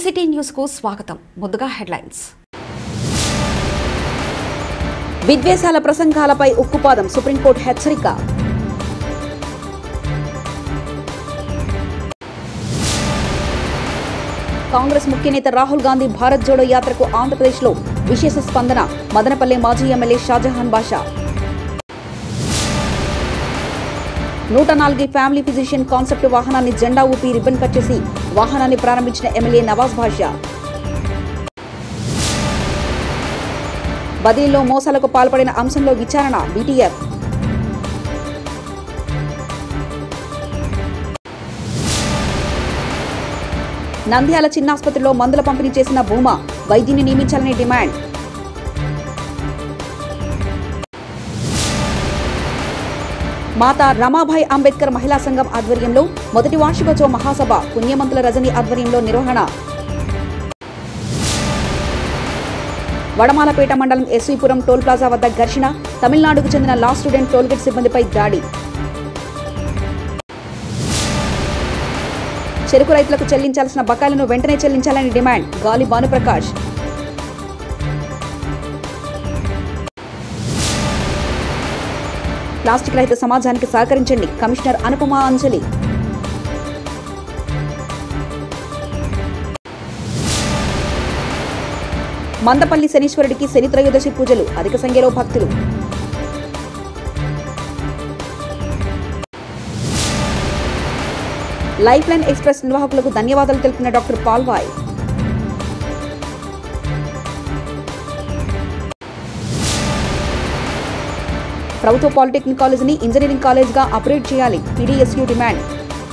వీసిటీ news కు స్వాగతం. ముందుగా హెడ్లైన్స్. విద్వేషాల ప్రసంగాలపై ఉక్కుపాదం, సుప్రీంకోర్టు హెచ్చరిక. కాంగ్రెస్ ముఖ్య నేత రాహుల్ గాంధీ భారత్ జోడో యాత్రకు ఆంధ్రప్రదేశ్లో విశేష స్పందన. మదనపల్లె మాజీ MLA Shahjahan Basha. 104 family physician concept వాహనాన్ని జెండా ఊపి రిబ్బన్ కట్ చేసి వాహనాన్ని ప్రారంభించిన ఎమ్మెల్యే నవాజ్ బాషా. బదిలీలో మోసాలకు పాల్పడిన అంశంలో విచారణ, బీటీఎఫ్. నంద్యాల చిన్నాసుపత్రిలో మందుల పంపిణీ చేసిన భూమా, వైద్యుని నియమించాలని డిమాండ్. మాతా రమాబాయి అంబేద్కర్ మహిళా సంఘం ఆధ్వర్యంలో మొదటి వార్షికోత్సవ మహాసభ, పుణ్యమంతుల రజని ఆధ్వర్యంలో నిర్వహణ. వడమాలపేట మండలం ఎస్వీపురం టోల్ ప్లాజా వద్ద ఘర్షణ, తమిళనాడుకు చెందిన లా స్టూడెంట్ టోల్గేట్ సిబ్బందిపై దాడి. చెరుకు రైతులకు చెల్లించాల్సిన బకాయిలను వెంటనే చెల్లించాలని డిమాండ్, గాలి భానుప్రకాష్. ప్లాస్టిక్ రహిత సమాజానికి సహకరించండి, కమిషనర్ అనుపమ అంజలి. మందపల్లి శనీశ్వరుడికి శని త్రయోదశి పూజలు, అధిక సంఖ్యలో భక్తులు. లైఫ్ లైన్ ఎక్స్ప్రెస్ నిర్వాహకులకు ధన్యవాదాలు తెలిపిన డాక్టర్ పాల్వాయ్. ప్రభుత్వ పాలిటెక్నిక్ కాలేజీని ఇంజనీరింగ్ కాలేజ్గా అప్గ్రేడ్ చేయాలి, పీడీఎస్యూ డిమాండ్.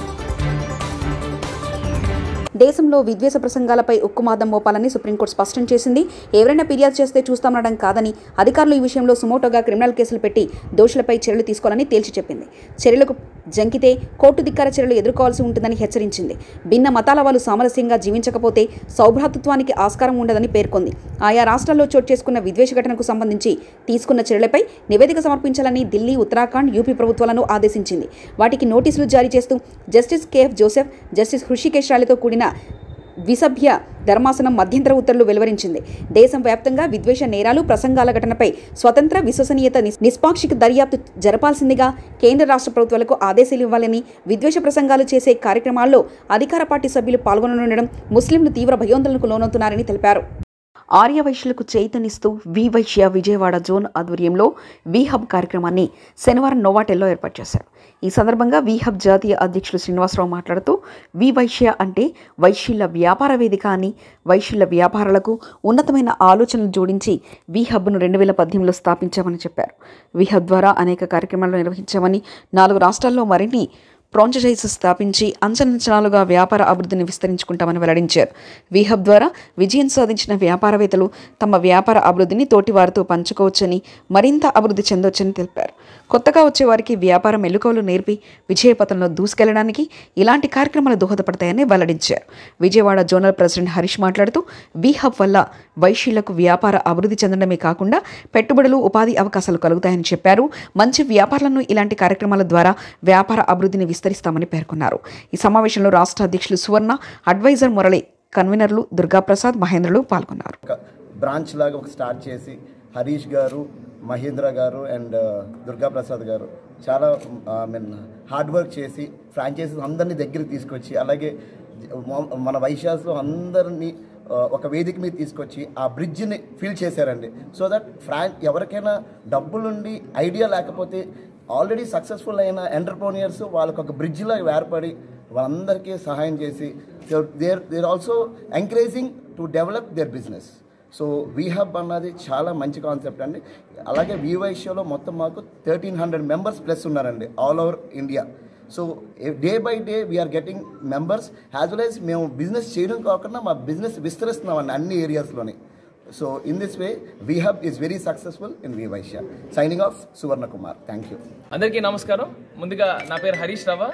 దేశంలో విద్వేష ప్రసంగాలపై ఉక్కుమాదం మోపాలని సుప్రీంకోర్టు స్పష్టం చేసింది. ఎవరైనా ఫిర్యాదు చేస్తే చూస్తామనడం కాదని, అధికారులు ఈ విషయంలో సుమోటోగా క్రిమినల్ కేసులు పెట్టి దోషులపై చర్యలు తీసుకోవాలని తేల్చి చెప్పింది. చర్యలకు జంకితే కోర్టు ధిక్కార చర్యలు ఎదుర్కోవాల్సి ఉంటుందని హెచ్చరించింది. భిన్న మతాల వాళ్ళు సామరస్యంగా జీవించకపోతే సౌభ్రాతృత్వానికి ఆస్కారం ఉండదని పేర్కొంది. ఆయా రాష్ట్రాల్లో చోటు చేసుకున్న విద్వేష ఘటనకు సంబంధించి తీసుకున్న చర్యలపై నివేదిక సమర్పించాలని ఢిల్లీ, ఉత్తరాఖండ్, యూపీ ప్రభుత్వాలను ఆదేశించింది. వాటికి నోటీసులు జారీ చేస్తూ justice KF Joseph, justice Hrishikesh రాయ్లతో కూడిన ద్విసభ్య ధర్మాసనం మధ్యంతర ఉత్తర్వులు వెలువరించింది. దేశం వ్యాప్తంగా విద్వేష నేరాలు, ప్రసంగాల ఘటనపై స్వతంత్ర, విశ్వసనీయత, నిష్పాక్షిక దర్యాప్తు జరపాల్సిందిగా కేంద్ర రాష్ట్ర ప్రభుత్వాలకు ఆదేశాలు ఇవ్వాలని, విద్వేష ప్రసంగాలు చేసే కార్యక్రమాల్లో అధికార పార్టీ సభ్యులు పాల్గొననుండడం ముస్లింలు తీవ్ర భయోందనలకు లోనవుతున్నారని తెలిపారు. ఆర్య వైశ్యులకు చైతన్యస్తూ వి వైశ్య విజయవాడ జోన్ ఆధ్వర్యంలో వి హబ్ కార్యక్రమాన్ని శనివారం నోవాటెల్లో ఏర్పాటు చేశారు. ఈ సందర్భంగా వి హబ్ జాతీయ అధ్యక్షులు శ్రీనివాసరావు మాట్లాడుతూ, వి వైశ్య అంటే వైశ్యుల వ్యాపార వేదిక అని, వైశ్యుల వ్యాపారాలకు ఉన్నతమైన ఆలోచనలు జోడించి వి హబ్ను 2018లో స్థాపించామని చెప్పారు. వి హబ్ ద్వారా అనేక కార్యక్రమాలు నిర్వహించామని, 4 రాష్ట్రాల్లో మరిన్ని ఫ్రాంచైజీస్ స్థాపించి అంచనాలుగా వ్యాపార అభివృద్ధిని విస్తరించుకుంటామని వెల్లడించారు. వి హబ్ ద్వారా విజయం సాధించిన వ్యాపారవేత్తలు తమ వ్యాపార అభివృద్ధిని తోటి వారితో పంచుకోవచ్చని, మరింత అభివృద్ధి చెందొచ్చని తెలిపారు. కొత్తగా వచ్చే వారికి వ్యాపార మెలకువలు నేర్పి విజయపథంలో దూసుకెళ్లడానికి ఇలాంటి కార్యక్రమాలు దోహదపడతాయని వెల్లడించారు. విజయవాడ జోనల్ ప్రెసిడెంట్ హరీష్ మాట్లాడుతూ, వి హబ్ వల్ల వైశ్యులకు వ్యాపార అభివృద్ధి చెందడమే కాకుండా పెట్టుబడులు, ఉపాధి అవకాశాలు కలుగుతాయని చెప్పారు. మంచి వ్యాపారాలను ఇలాంటి కార్యక్రమాల ద్వారా వ్యాపార అభివృద్ధిని విస్తరిస్తామని పేర్కొన్నారు. ఈ సమావేశంలో రాష్ట్ర అధ్యక్షులు సువర్ణ, అడ్వైజర్ మురళి, కన్వీనర్లు దుర్గాప్రసాద్, మహేంద్రలు పాల్గొన్నారు. బ్రాంచ్ లాగా ఒక స్టార్ట్ చేసి హరీష్ గారు, మహేంద్ర గారు అండ్ దుర్గాప్రసాద్ గారు చాలా హార్డ్ వర్క్ చేసి ఫ్రాంచైజీస్ అందరినీ దగ్గరికి తీసుకొచ్చి, అలాగే మన వైశ్యాస్లో అందరినీ ఒక వేదిక మీద తీసుకొచ్చి ఆ బ్రిడ్జ్ని ఫిల్ చేశారండి. సో దట్ ఎవరికైనా డబ్బులుండి ఐడియా లేకపోతే ఆల్రెడీ సక్సెస్ఫుల్ అయిన ఎంటర్ప్రెన్యూర్స్ వాళ్ళకు ఒక బ్రిడ్జ్లో ఏర్పడి వాళ్ళందరికీ సహాయం చేసి their also encouraging to develop their business. So V hub అన్నది చాలా మంచి కాన్సెప్ట్ అండి. అలాగే వి వైశ్యలో మొత్తం మాకు 1300 మెంబర్స్ ప్లస్ ఉన్నారండి all over India. So day by day we're getting members as well as మేము బిజినెస్ చేయడం కాకుండా మా బిజినెస్ విస్తరిస్తున్నామండి అన్ని ఏరియాస్లోని. So in this way V hub is very successful in V Vysya. Signing off Suvarna Kumar. Thank you. అందరికీ నమస్కారం. ముందుగా నా పేరు హరీష్ రావు.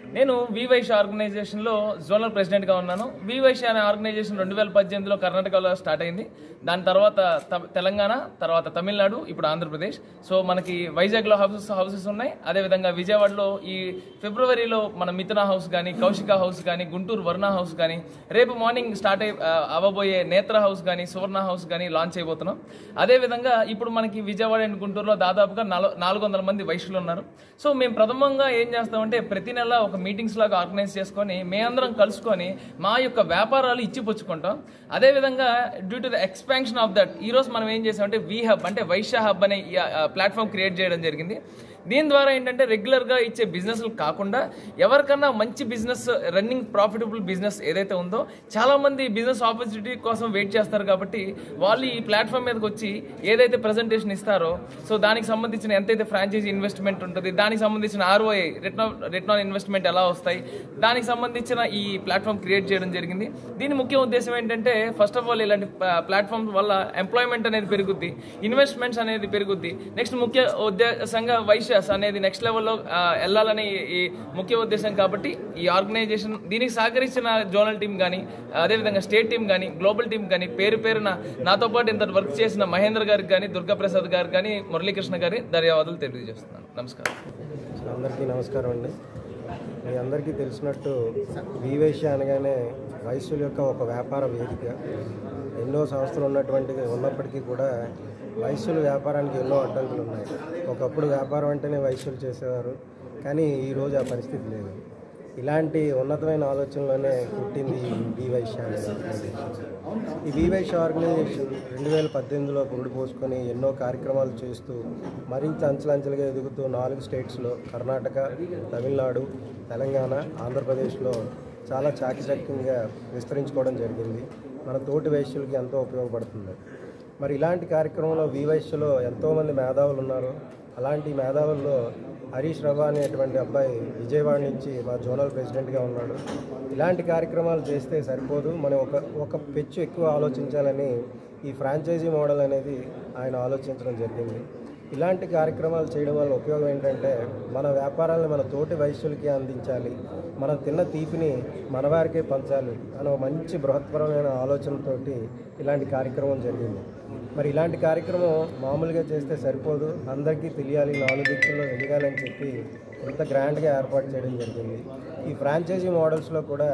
నేను వివైశ్య ఆర్గనైజేషన్లో జోనల్ ప్రెసిడెంట్గా ఉన్నాను. వివైశ్య అనే ఆర్గనైజేషన్ 2018లో కర్ణాటకలో స్టార్ట్ అయింది. దాని తర్వాత తెలంగాణ, తర్వాత తమిళనాడు, ఇప్పుడు ఆంధ్రప్రదేశ్. సో మనకి వైజాగ్లో హౌసెస్ ఉన్నాయి. అదేవిధంగా విజయవాడలో ఈ ఫిబ్రవరిలో మన మిథున హౌస్ కానీ, కౌశిక హౌస్ కానీ, గుంటూరు వరుణ హౌస్ కానీ, రేపు మార్నింగ్ స్టార్ట్ అవ్వబోయే నేత్ర హౌస్ కానీ, సువర్ణ హౌస్ కానీ లాంచ్ చేయబోతున్నాం. అదేవిధంగా ఇప్పుడు మనకి విజయవాడ అండ్ గుంటూరులో దాదాపుగా 400 మంది వైశ్యులు ఉన్నారు. సో మేము ప్రథమంగా ఏం చేస్తామంటే ప్రతి నెల ఒక మీటింగ్స్ లాగా ఆర్గనైజ్ చేసుకొని మేమందరం కలుసుకొని మా యొక్క వ్యాపారాలు ఇచ్చిపుచ్చుకుంటాం. అదేవిధంగా due to the expansion of that ఈరోజు మనం ఏం చేసామంటే వి హబ్ అంటే వైశ్య హబ్ అనే ప్లాట్ఫామ్ క్రియేట్ చేయడం జరిగింది. దీని ద్వారా ఏంటంటే రెగ్యులర్గా ఇచ్చే బిజినెస్లు కాకుండా ఎవరికన్నా మంచి బిజినెస్ రన్నింగ్ ప్రాఫిటబుల్ బిజినెస్ ఏదైతే ఉందో చాలామంది బిజినెస్ ఆపర్చునిటీ కోసం వెయిట్ చేస్తారు. కాబట్టి వాళ్ళు ఈ ప్లాట్ఫామ్ మీదకి వచ్చి ఏదైతే ప్రజెంటేషన్ ఇస్తారో సో దానికి సంబంధించిన ఎంతైతే ఫ్రాంచైజీ ఇన్వెస్ట్మెంట్ ఉంటుంది, దానికి సంబంధించిన ROI రిటర్న్ ఆన్ ఇన్వెస్ట్మెంట్ ఎలా వస్తాయి, దానికి సంబంధించిన ఈ ప్లాట్ఫామ్ క్రియేట్ చేయడం జరిగింది. దీని ముఖ్య ఉద్దేశం ఏంటంటే ఫస్ట్ ఆఫ్ ఆల్ ఇలాంటి ప్లాట్ఫామ్స్ వల్ల ఎంప్లాయ్మెంట్ అనేది పెరుగుద్ది, ఇన్వెస్ట్మెంట్స్ అనేది పెరుగుద్ది. నెక్స్ట్ ముఖ్య ఉద్దేశంగా వైశ్య అనేది నెక్స్ట్ లెవెల్లో వెళ్ళాలని ఈ ముఖ్య ఉద్దేశం. కాబట్టి ఈ ఆర్గనైజేషన్ దీనికి సహకరించిన జోనల్ టీం కానీ, అదేవిధంగా స్టేట్ టీం కానీ, గ్లోబల్ టీం కానీ, పేరున నాతో పాటు ఇంత వర్క్ చేసిన మహేంద్ర గారికి కానీ, దుర్గా ప్రసాద్ గారు కానీ, మురళీకృష్ణ గారి ధన్యవాదాలు తెలియజేస్తున్నాను. నమస్కారం. అందరికీ నమస్కారం అండి. మీ అందరికీ తెలిసినట్టు వివైశ్య అనగానే వైశ్యుల యొక్క ఒక వ్యాపార వేదిక. ఎన్నో సంస్థలు ఉన్నప్పటికీ కూడా వైశ్యుల వ్యాపారానికి ఎన్నో అడ్డంకులు ఉన్నాయి. ఒకప్పుడు వ్యాపారం అంటేనే వైశ్యులు చేసేవారు, కానీ ఈరోజు ఆ పరిస్థితి లేదు. ఇలాంటి ఉన్నతమైన ఆలోచనలోనే పుట్టింది ఈ వివైశ్య అనే ఆర్గనైజేషన్. ఈ వివైశ్య ఆర్గనైజేషన్ 2018లో పురుడు పోసుకొని ఎన్నో కార్యక్రమాలు చేస్తూ మరింత అంచెలంచెలుగా ఎదుగుతూ 4 స్టేట్స్లో కర్ణాటక, తమిళనాడు, తెలంగాణ, ఆంధ్రప్రదేశ్లో చాలా చాకచక్యంగా విస్తరించుకోవడం జరిగింది. మన తోటి వైశ్యులకి ఎంతో ఉపయోగపడుతుంది. మరి ఇలాంటి కార్యక్రమంలో వివైశ్యలో ఎంతోమంది మేధావులు ఉన్నారు. అలాంటి మేధావుల్లో హరీష్ రభా అనేటువంటి అబ్బాయి విజయవాడ నుంచి మా జోనల్ ప్రెసిడెంట్గా ఉన్నాడు. ఇలాంటి కార్యక్రమాలు చేస్తే సరిపోదు, మనం ఒక పెచ్చు ఎక్కువ ఆలోచించాలని ఈ ఫ్రాంచైజీ మోడల్ అనేది ఆయన ఆలోచించడం జరిగింది. ఇలాంటి కార్యక్రమాలు చేయడం వల్ల ఉపయోగం ఏంటంటే మన వ్యాపారాలను మన తోటి వైశ్యులకి అందించాలి, మనం తిన్న తీపిని మన వారికే పంచాలి అనే మంచి బృహత్పరమైన ఆలోచనతోటి ఇలాంటి కార్యక్రమం జరిగింది. మరి ఇలాంటి కార్యక్రమం మామూలుగా చేస్తే సరిపోదు, అందరికీ తెలియాలి, 4 దిక్కుల్లో వెలగాలని చెప్పి ఇంత గ్రాండ్గా ఏర్పాటు చేయడం జరిగింది. ఈ ఫ్రాంచైజీ మోడల్స్లో కూడా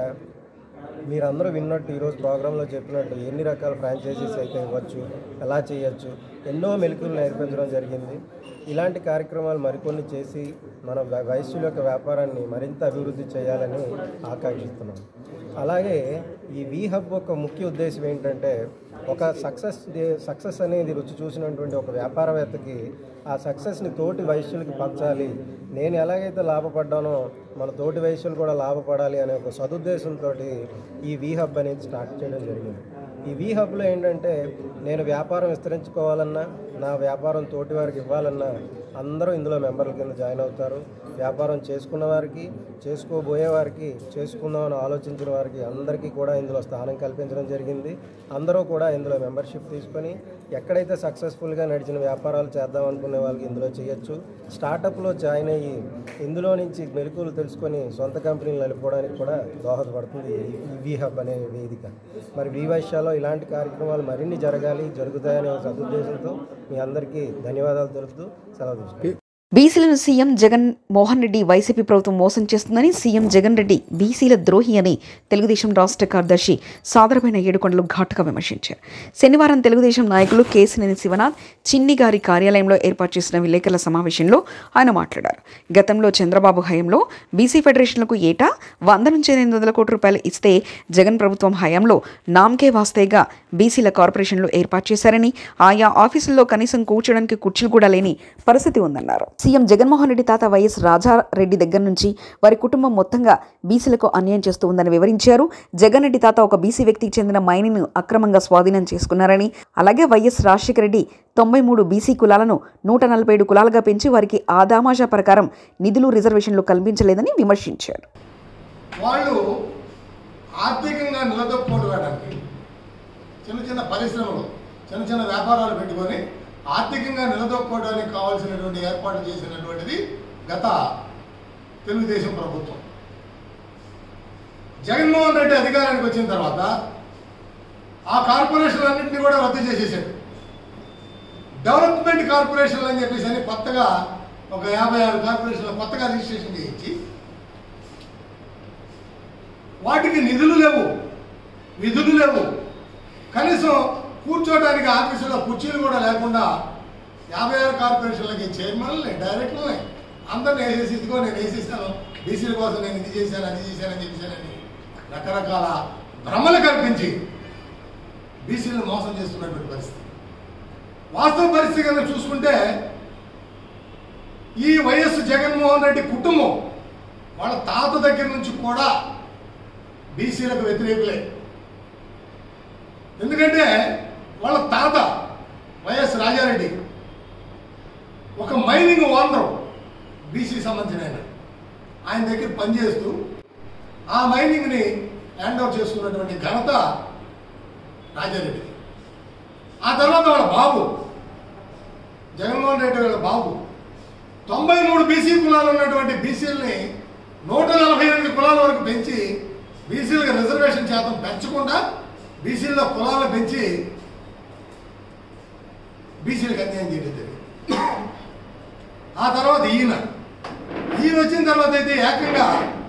మీరందరూ విన్నట్టు ఈరోజు ప్రోగ్రాంలో చెప్పినట్టు ఎన్ని రకాల ఫ్రాంచైజీస్ అయితే ఇవ్వచ్చు, ఎలా చేయొచ్చు, ఎన్నో మెలకువలు నేర్పించడం జరిగింది. ఇలాంటి కార్యక్రమాలు మరికొన్ని చేసి మన వైశ్యుల యొక్క వ్యాపారాన్ని మరింత అభివృద్ధి చేయాలని ఆకాంక్షిస్తున్నాం. అలాగే ఈ వి హబ్ యొక్క ముఖ్య ఉద్దేశం ఏంటంటే ఒక సక్సెస్ అనేది రుచి చూసినటువంటి ఒక వ్యాపారవేత్తకి ఆ సక్సెస్ని తోటి వైశ్యులకి పంచాలి, నేను ఎలాగైతే లాభపడ్డానో మన తోటి వైశ్యులు కూడా లాభపడాలి అనే ఒక సదుద్దేశంతో ఈ వి హబ్ అనేది స్టార్ట్ చేయడం జరిగింది. ఈ వి హబ్లో ఏంటంటే నేను వ్యాపారం విస్తరించుకోవాలన్నా, నా వ్యాపారం తోటి వారికి ఇవ్వాలన్నా అందరూ ఇందులో మెంబర్ల కింద జాయిన్ అవుతారు. వ్యాపారం చేసుకున్న వారికి, చేసుకోబోయే వారికి, చేసుకుందామని ఆలోచించిన వారికి అందరికీ కూడా ఇందులో స్థానం కల్పించడం జరిగింది. అందరూ కూడా ఇందులో మెంబర్షిప్ తీసుకొని ఎక్కడైతే సక్సెస్ఫుల్గా నడిచిన వ్యాపారాలు చేద్దాం అనుకునే వాళ్ళకి ఇందులో చేయొచ్చు. స్టార్టప్లో జాయిన్ అయ్యి ఇందులో నుంచి మెలకువలు తెలుసుకొని సొంత కంపెనీలు నడుపుకోవడానికి కూడా దోహదపడుతుంది ఈ వి హబ్ అనే వేదిక. మరి వివైశ్యలో ఇలాంటి కార్యక్రమాలు మరిన్ని జరుగుతాయనే సదుద్దేశంతో మీ అందరికీ ధన్యవాదాలు తెలుపుతూ సెలవు తీసుకుంటాను. బీసీలను సీఎం జగన్ మోహన్ రెడ్డి వైసీపీ ప్రభుత్వం మోసం చేస్తుందని సీఎం జగన్ రెడ్డి బీసీల ద్రోహి అని తెలుగుదేశం రాష్ట్ర కార్యదర్శి సాదరమైన ఏడుకొండలు ఘాటుగా విమర్శించారు. శనివారం తెలుగుదేశం నాయకులు కేసినేని శివనాథ్ చిన్ని గారి కార్యాలయంలో ఏర్పాటు చేసిన విలేకరుల సమావేశంలో ఆయన మాట్లాడారు. గతంలో చంద్రబాబు హయాంలో బీసీ ఫెడరేషన్లకు ఏటా 100 నుంచి 800 కోట్ల రూపాయలు ఇస్తే జగన్ ప్రభుత్వం హయాంలో నామకే వాస్తేగా బీసీల కార్పొరేషన్లు ఏర్పాటు చేశారని, ఆయా ఆఫీసుల్లో కనీసం కూర్చోడానికి కుర్చీలు కూడా లేని పరిస్థితి ఉందన్నారు. సీఎం జగన్మోహన్ రెడ్డి తాత వైఎస్ రాజారెడ్డి దగ్గర నుంచి వారి కుటుంబం మొత్తంగా బీసీలకు అన్యాయం చేస్తూ ఉందని వివరించారు. జగన్ రెడ్డి తాత ఒక బీసీ వ్యక్తికి చెందిన మైనిను అక్రమంగా స్వాధీనం చేసుకున్నారని, అలాగే వైఎస్ రాజశేఖర రెడ్డి 93 బీసీ కులాలను 147 కులాలుగా పెంచి వారికి ఆదామాషా ప్రకారం నిధులు రిజర్వేషన్లు కల్పించలేదని విమర్శించారు. వాళ్ళు ఆర్థికంగా నిలదొక్కుకోవడానికి చిన్న పరిశ్రమలు, చిన్న వ్యాపారాలు పెట్టుకొని ఆర్థికంగా నిలదొక్కుకోవడానికి కావాల్సినటువంటి ఏర్పాట్లు చేసినటువంటిది గత తెలుగుదేశం ప్రభుత్వం. జగన్మోహన్ రెడ్డి అధికారానికి వచ్చిన తర్వాత ఆ కార్పొరేషన్లన్నింటినీ కూడా రద్దు చేసేసాడు. డెవలప్మెంట్ కార్పొరేషన్లు అని చెప్పేసి అని కొత్తగా ఒక 56 కార్పొరేషన్లు కొత్తగా రిజిస్ట్రేషన్ చేయించి వాటికి నిధులు లేవు, విధులు లేవు, కనీసం కూర్చోడానికి ఆఫీసులో కుర్చీలు కూడా లేకుండా 56 కార్పొరేషన్లకి చైర్మన్లని, డైరెక్టర్లని అందరిని వేసేసి ఇదిగో నేను వేసేసాను, బీసీల కోసం నేను ఇది చేశాను, అది చేశానని చెప్పేసానని రకరకాల భ్రమలు కల్పించి బీసీలను మోసం చేస్తున్నటువంటి పరిస్థితి. వాస్తవ పరిస్థితి కనుక చూసుకుంటే ఈ వైఎస్ జగన్మోహన్ రెడ్డి కుటుంబం వాళ్ళ తాత దగ్గర నుంచి కూడా బీసీలకు వ్యతిరేకులే. ఎందుకంటే వాళ్ళ తాత వైఎస్ రాజారెడ్డి ఒక మైనింగ్ ఓనర్, బీసీ సంబంధించిన ఆయన దగ్గర పనిచేస్తూ ఆ మైనింగ్ని హ్యాండ్ ఓవర్ చేసుకున్నటువంటి ఘనత రాజారెడ్డి. ఆ తర్వాత వాళ్ళ బాబు జగన్మోహన్ రెడ్డి వాళ్ళ బాబు 93 బీసీ కులాలు ఉన్నటువంటి బీసీలని 148 కులాల వరకు పెంచి బీసీలకు రిజర్వేషన్ శాతం పెంచకుండా బీసీల్లో కులాలను పెంచి బీసీలకు అన్యాయం చేయడం జరిగింది. ఆ తర్వాత ఈయన వచ్చిన తర్వాత అయితే ఏకంగా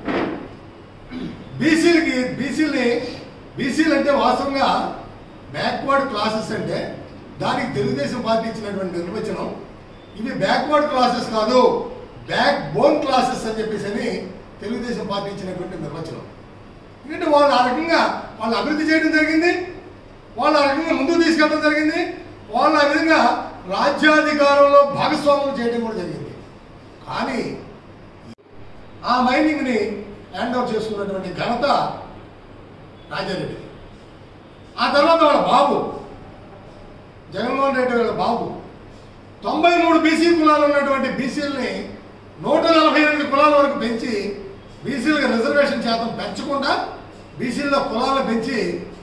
బీసీలు అంటే వాస్తవంగా బ్యాక్వర్డ్ క్లాసెస్ అంటే దానికి తెలుగుదేశం పార్టీ ఇచ్చినటువంటి నిర్వచనం ఇవి బ్యాక్వర్డ్ క్లాసెస్ కాదు, బ్యాక్ బోన్ క్లాసెస్ అని చెప్పేసి అని తెలుగుదేశం పార్టీ ఇచ్చినటువంటి నిర్వచనం. ఎందుకంటే వాళ్ళు ఆ రకంగా వాళ్ళు అభివృద్ధి చేయడం జరిగింది, వాళ్ళు ఆ రకంగా ముందుకు తీసుకెళ్ళడం జరిగింది, వాళ్ళు ఆ విధంగా రాజ్యాధికారంలో భాగస్వాములు చేయడం కూడా జరిగింది. కానీ ఆ మైనింగ్ని హ్యాండ్ ఓవర్ చేసుకున్నటువంటి ఘనత రాజారెడ్డి. ఆ తర్వాత వాళ్ళ బాబు జగన్మోహన్ రెడ్డి వాళ్ళ బాబు 93 బీసీ కులాలు ఉన్నటువంటి బీసీలని 148 కులాల వరకు పెంచి బీసీలకు రిజర్వేషన్ శాతం పెంచకుండా బీసీల్లో కులాలను పెంచి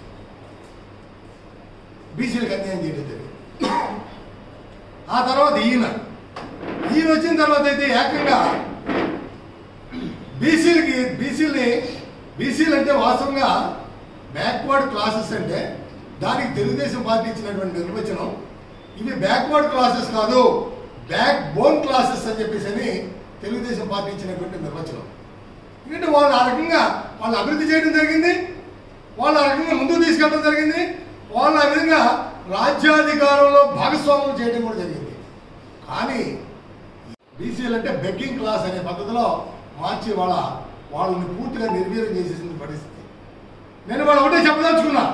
బీసీలకు అన్యాయం చేయడం జరిగింది. ఆ తర్వాత ఈయన వచ్చిన తర్వాత అయితే ఏకంగా బీసీలు అంటే వాస్తవంగా బ్యాక్వర్డ్ క్లాసెస్ అంటే దానికి తెలుగుదేశం పార్టీ ఇచ్చినటువంటి నిర్వచనం ఇవి బ్యాక్వర్డ్ క్లాసెస్ కాదు, బ్యాక్ బోన్ క్లాసెస్ అని చెప్పేసి అని తెలుగుదేశం పార్టీ ఇచ్చినటువంటి నిర్వచనం. ఎందుకంటే వాళ్ళు ఆ రకంగా వాళ్ళు అభివృద్ధి చేయడం జరిగింది, వాళ్ళు ఆ రకంగా ముందుకు తీసుకెళ్ళడం జరిగింది, వాళ్ళు ఆ విధంగా రాజ్యాధికారంలో భాగస్వాములు చేయడం కూడా జరిగింది. కానీ బీసీలు అంటే బెగ్గింగ్ క్లాస్ అనే పద్ధతిలో మార్చి వాళ్ళని పూర్తిగా నిర్వీర్యం చేసేసిన పరిస్థితి. నేను వాళ్ళు ఒకటే చెప్పదలుచుకున్నా,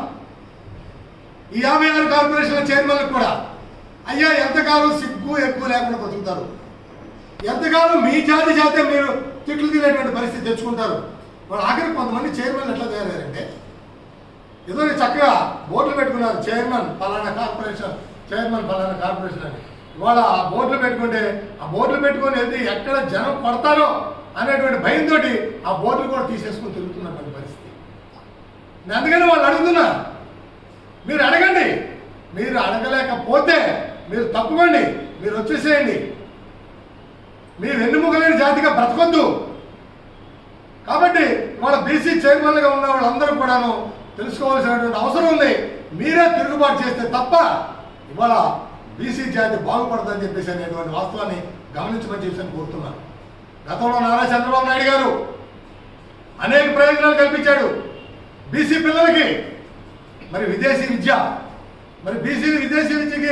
ఈ 56 కార్పొరేషన్ల చైర్మన్లకు కూడా అయ్యా ఎంతకాలం సిగ్గు ఎక్కువ లేకుండా బతుకుతారు, ఎంతకాలం మీ జాతే మీరు తిట్లు తినేటువంటి పరిస్థితి తెచ్చుకుంటారు. వాళ్ళు ఆఖరికి కొంతమంది చైర్మన్లు ఎట్లా తయారయ్యారంటే ఏదో చక్కగా బోర్డులు పెట్టుకున్నారు, చైర్మన్ ఫలానా కార్పొరేషన్, చైర్మన్ ఫలానా కార్పొరేషన్ అని. ఇవాళ ఆ బోర్డులు పెట్టుకుంటే ఆ బోర్డులు పెట్టుకొని వెళ్తే ఎక్కడ జనం పడతారో అనేటువంటి భయంతో ఆ బోర్డులు కూడా తీసేసుకుని తిరుగుతున్నటువంటి పరిస్థితి. అందుకని వాళ్ళు అడుగుతున్నా, మీరు అడగండి, మీరు అడగలేకపోతే మీరు తప్పుకోండి, మీరు వచ్చేసేయండి, మీ వెన్నుముకలేని జాతిగా బ్రతకొద్దు. కాబట్టి వాళ్ళ బీసీ చైర్మన్లుగా ఉన్న వాళ్ళందరూ కూడాను తెలుసుకోవాల్సినటువంటి అవసరం ఉంది. మీరే తిరుగుబాటు చేస్తే తప్ప ఇవాళ బీసీ జాతి బాగుపడదని చెప్పేసి అనేటువంటి వాస్తవాన్ని గమనించమని చెప్పి కోరుతున్నాను. గతంలో నారా చంద్రబాబు నాయుడు గారు అనేక ప్రయోజనాలు కల్పించాడు బీసీ పిల్లలకి. మరి విదేశీ విద్య, మరి బీసీలు విదేశీ విద్యకి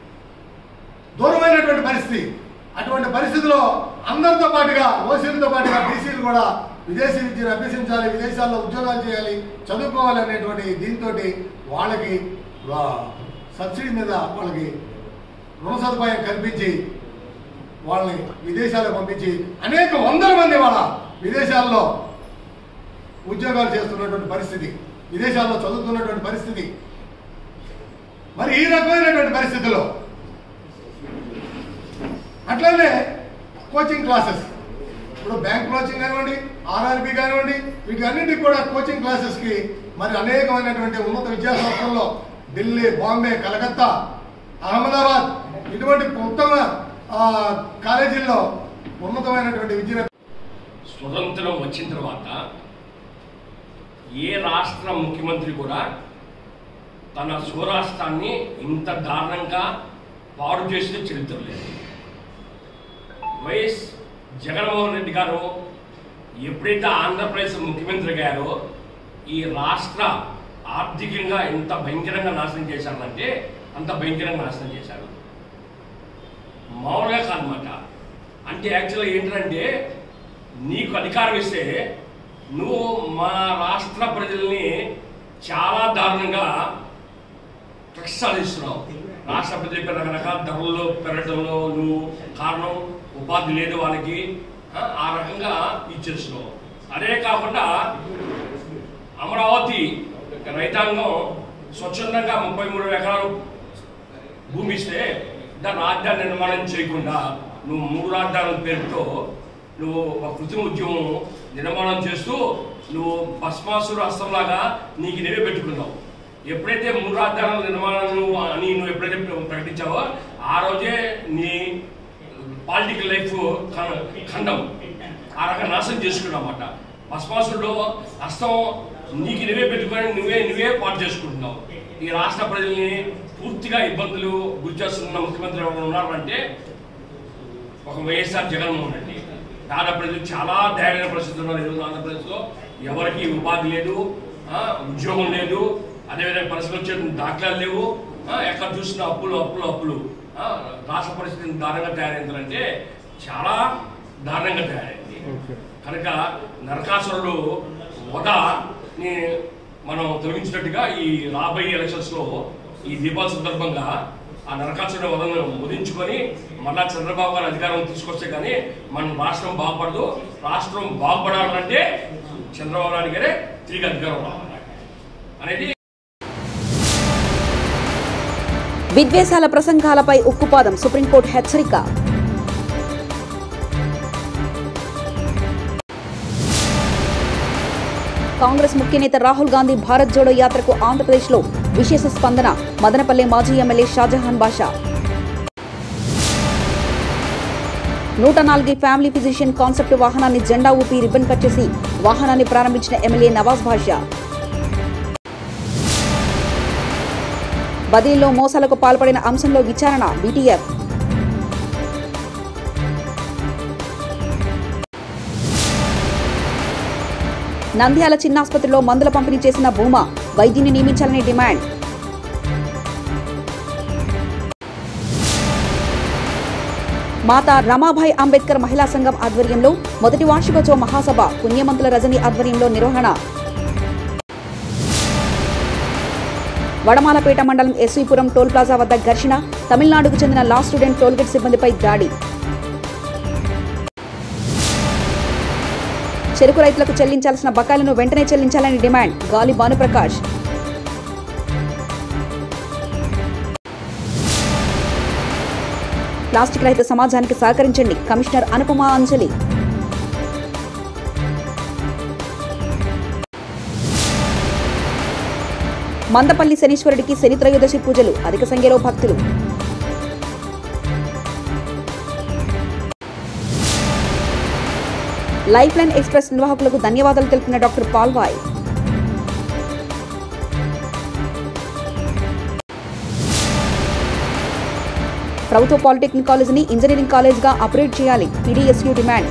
దూరమైనటువంటి పరిస్థితి. అటువంటి పరిస్థితిలో అందరితో పాటుగా ఓసీలతో పాటుగా బీసీలు కూడా విదేశీ విద్యను అభ్యసించాలి, విదేశాల్లో ఉద్యోగాలు చేయాలి, చదువుకోవాలి అనేటువంటి దీంతో వాళ్ళకి సబ్సిడీ మీద వాళ్ళకి రుణ సదుపాయం కల్పించి వాళ్ళని విదేశాలకు పంపించి అనేక వందల మంది వాళ్ళ విదేశాల్లో ఉద్యోగాలు చేస్తున్నటువంటి పరిస్థితి, విదేశాల్లో చదువుతున్నటువంటి పరిస్థితి. మరి ఈ రకమైనటువంటి పరిస్థితుల్లో అట్లానే కోచింగ్ క్లాసెస్, ఇప్పుడు బ్యాంక్ కోచింగ్ కానివ్వండి, ఆర్ఆర్బి కానివ్వండి, వీటన్నిటికి కూడా కోచింగ్ క్లాసెస్కి మరి అనేకమైనటువంటి ఉన్నత విద్యా సంస్థల్లో ఢిల్లీ, బాంబే, కలకత్తా, అహ్మదాబాద్ ఇటువంటి ఉత్తమ కాలేజీల్లో ఉన్నతమైనటువంటి విద్య. స్వతంత్రం వచ్చిన తర్వాత ఏ రాష్ట్ర ముఖ్యమంత్రి కూడా తన స్వరాష్ట్రాన్ని ఇంత దారుణంగా పాడు చేసిన చరిత్ర లేదు. వైఎస్ జగన్మోహన్ రెడ్డి గారు ఎప్పుడైతే ఆంధ్రప్రదేశ్ ముఖ్యమంత్రి గారో ఈ రాష్ట్ర ఆర్థికంగా ఎంత భయంకరంగా నాశనం చేశారంటే అంత భయంకరంగా నాశనం చేశారు. మామూలుగా కాదన్నమాట. అంటే యాక్చువల్గా ఏంటంటే నీకు అధికారం ఇస్తే నువ్వు మా రాష్ట్ర ప్రజల్ని చాలా దారుణంగా సాధిస్తున్నావు. రాష్ట్ర ప్రజలపై రకరకాల ధరలు పెరగడంలో నువ్వు కారణం, ఉపాధి లేదు వాళ్ళకి, ఆ రకంగా ఇచ్చేస్తున్నావు. అదే కాకుండా అమరావతి రైతాంగం స్వచ్ఛందంగా 33 ఎకరాలు భూమి ఇస్తే దాని రాజధాని నిర్మాణం చేయకుండా నువ్వు 3 రాజధానుల పేరుతో నువ్వు ఒక కృత్రిమ ఉద్యమం నిర్మాణం చేస్తూ నువ్వు భస్మాసురు హస్తంలాగా నీకు నేవే పెట్టుకున్నావు. ఎప్పుడైతే 3 రాజధానుల నిర్మాణం అని నువ్వు ఎప్పుడైతే ప్రకటించావో ఆ రోజే నీ పాలిటికల్ లైఫ్ ఖండం ఆ రకంగా నాశనం చేసుకున్నావు అన్నమాట. భస్మాసురుడు హస్తం నీకు నువ్వే పెట్టుకొని నువ్వే పాటు చేసుకుంటున్నావు. ఈ రాష్ట్ర ప్రజల్ని పూర్తిగా ఇబ్బందులు గురి చేస్తున్న ముఖ్యమంత్రి ఎవరు ఉన్నారంటే ఒక వైఎస్ఆర్ జగన్మోహన్ రెడ్డి. ఆంధ్ర ప్రజలు చాలా దయనీయ పరిస్థితులు ఉన్నారు. ఈరోజు ఆంధ్రప్రదేశ్లో ఎవరికి ఉపాధి లేదు, ఉద్యోగం లేదు, అదేవిధంగా పరిస్థితులు వచ్చే దాఖలాలు లేవు. ఎక్కడ చూసిన అప్పులు. రాష్ట్ర పరిస్థితి దారుణంగా తయారైందంటే చాలా దారుణంగా తయారైంది. కనుక నరకాసురుడు వధని మనం తొలగించినట్టుగా ఈ రాబోయే ఎలక్షన్స్లో ఈ దీపావళి సందర్భంగా ఆ నరకాసురుడు వధను ముదించుకొని మళ్ళా చంద్రబాబు గారు అధికారం తీసుకొస్తే కానీ మన రాష్ట్రం బాగుపడదు. రాష్ట్రం బాగుపడాలంటే చంద్రబాబు నాయుడు గారే తిరిగి అధికారం రావాలి అనేది. విద్వేషాల ప్రసంగాలపై ఉక్కుపాదం, సుప్రీంకోర్టు హెచ్చరిక. కాంగ్రెస్ ముఖ్య నేత రాహుల్ గాంధీ భారత్ జోడో యాత్రకు ఆంధ్రప్రదేశ్లో విశేష స్పందన. మదనపల్లె మాజీ MLA Shahjahan Basha. 104 family physician concept వాహనాన్ని జెండా ఊపి రిబ్బన్ కట్ చేసి వాహనాన్ని ప్రారంభించిన ఎమ్మెల్యే నవాజ్ బాషా. బదిలీలో మోసాలకు పాల్పడిన అంశంలో విచారణ బీటీఎఫ్. నంద్యాల చిన్నాసుపత్రిలో మందుల పంపిణీ చేసిన భూమా, వైద్యుని నియమించాలని డిమాండ్. మాతా రమాబాయి అంబేద్కర్ మహిళా సంఘం ఆధ్వర్యంలో మొదటి వార్షికోత్సవ మహాసభ పుణ్యమంతుల రజని ఆధ్వర్యంలో నిర్వహణ. వడమాలపేట మండలం ఎస్వీపురం టోల్ ప్లాజా వద్ద ఘర్షణ. తమిళనాడుకు చెందిన లా స్టూడెంట్ టోల్గేట్ సిబ్బందిపై దాడి. చెరుకు రైతులకు చెల్లించాల్సిన బకాయిలను వెంటనే చెల్లించాలని డిమాండ్. గాలి భానుప్రకాష్. ప్లాస్టిక్ రహిత సమాజానికి సహకరించండి, కమిషనర్ అనుపమ అంజలి. మందపల్లి శనీశ్వరుడికి శని త్రయోదశి పూజలు, అధిక సంఖ్యలో భక్తులు. లైఫ్ లైన్ ఎక్స్ప్రెస్ నిర్వాహకులకు ధన్యవాదాలు తెలిపిన డాక్టర్ పాల్వాయ్. ప్రభుత్వ పాలిటెక్నిక్ కాలేజీని ఇంజనీరింగ్ కాలేజ్గా అప్గ్రేడ్ చేయాలి, పీడీఎస్యూ డిమాండ్.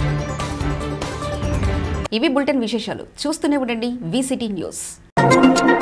ఇవి బులెటిన్ విశేషాలు. చూస్తూనే ఉండండి VCT న్యూస్.